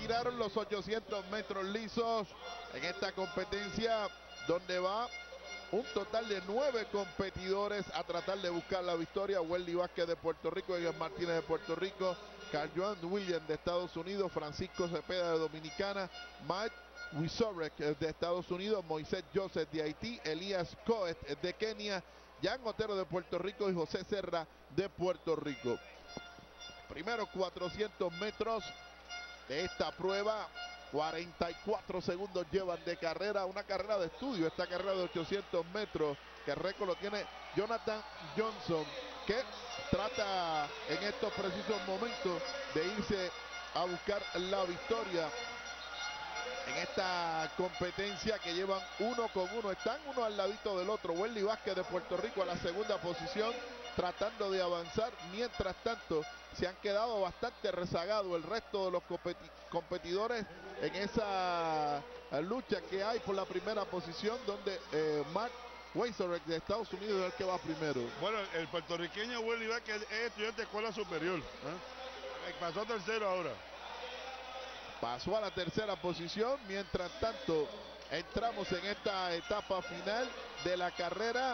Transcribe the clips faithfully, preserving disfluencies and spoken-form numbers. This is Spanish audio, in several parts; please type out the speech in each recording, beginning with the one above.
retiraron los ochocientos metros lisos en esta competencia donde va un total de nueve competidores a tratar de buscar la victoria. Welly Vázquez de Puerto Rico, Edgar Martínez de Puerto Rico, Carl Joan Williams de Estados Unidos, Francisco Cepeda de Dominicana, Mike Wisorek de Estados Unidos, Moisés Joseph de Haití, Elías Coet de Kenia, Jan Otero de Puerto Rico y José Serra de Puerto Rico. Primeros cuatrocientos metros de esta prueba, cuarenta y cuatro segundos llevan de carrera, una carrera de estudio, esta carrera de ochocientos metros, que el récord lo tiene Jonathan Johnson, que trata en estos precisos momentos de irse a buscar la victoria en esta competencia, que llevan uno con uno, están uno al ladito del otro. Welly Vázquez de Puerto Rico a la segunda posición, tratando de avanzar. Mientras tanto, se han quedado bastante rezagados el resto de los competi competidores en esa lucha que hay por la primera posición, donde eh, Mark Weisorek de Estados Unidos es el que va primero. Bueno, el puertorriqueño Welly Vázquez es estudiante de escuela superior, ¿eh? Pasó tercero ahora. Pasó a la tercera posición. Mientras tanto, entramos en esta etapa final de la carrera.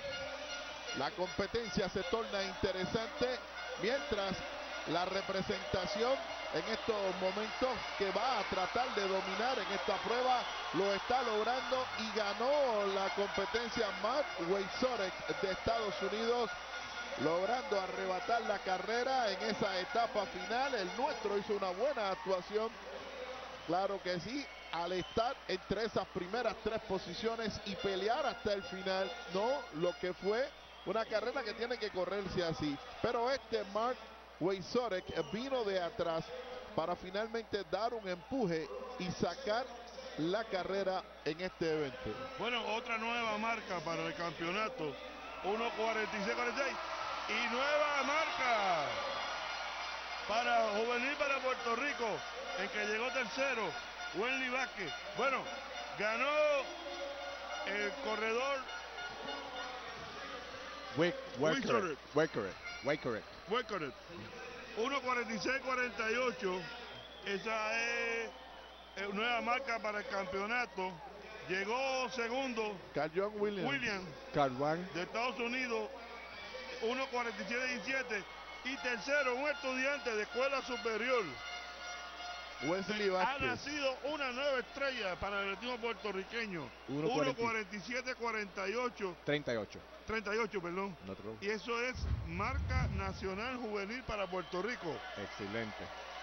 La competencia se torna interesante, mientras la representación en estos momentos, que va a tratar de dominar en esta prueba, lo está logrando y ganó la competencia Mark Weisorek de Estados Unidos, logrando arrebatar la carrera en esa etapa final. El nuestro hizo una buena actuación, claro que sí, al estar entre esas primeras tres posiciones y pelear hasta el final, no lo que fue una carrera que tiene que correrse así. Pero este Mark Weisorek vino de atrás para finalmente dar un empuje y sacar la carrera en este evento. Bueno, otra nueva marca para el campeonato, uno cuarenta y seis cuarenta y seis, y nueva marca para juvenil para Puerto Rico, en que llegó tercero Welly Vázquez. Bueno, ganó el corredor Weisorek. Weisorek. Weisorek. Weisorek. uno cuarenta y seis cuarenta y ocho. Esa es nueva marca para el campeonato. Llegó segundo Carl Joan Williams, Williams Carl Joan de Estados Unidos, uno cuarenta y siete diecisiete. Y tercero, un estudiante de escuela superior, Wesley ha Vázquez. nacido una nueva estrella para el equipo puertorriqueño. uno cuarenta y siete cuarenta y ocho. treinta y ocho. treinta y ocho, perdón. Otro. Y eso es marca nacional juvenil para Puerto Rico. Excelente.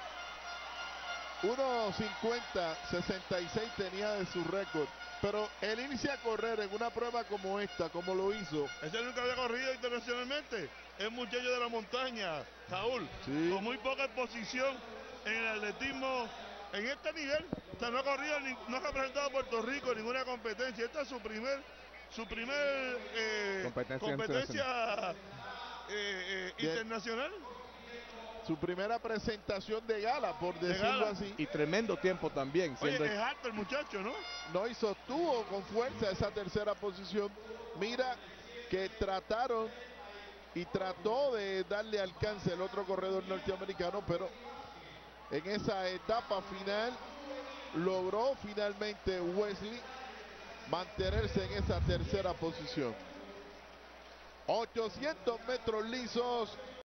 uno cincuenta sesenta y seis tenía de su récord, pero él inicia a correr en una prueba como esta, como lo hizo. Ese nunca había corrido internacionalmente. Es muchacho de la montaña, Saúl, Sí. con muy poca exposición en el atletismo en este nivel. O sea, no ha corrido, ni, no ha representado a Puerto Rico en ninguna competencia. Esta es su primer, su primer eh, Competencia competencia eh, eh, internacional. Su primera presentación de gala, por De decirlo gala. así. Y tremendo tiempo también. Oye, Siendo es alto el muchacho, ¿no? No, y sostuvo con fuerza esa tercera posición. Mira que trataron y trató de darle alcance el otro corredor norteamericano, pero en esa etapa final logró finalmente Wesley mantenerse en esa tercera posición. ochocientos metros lisos.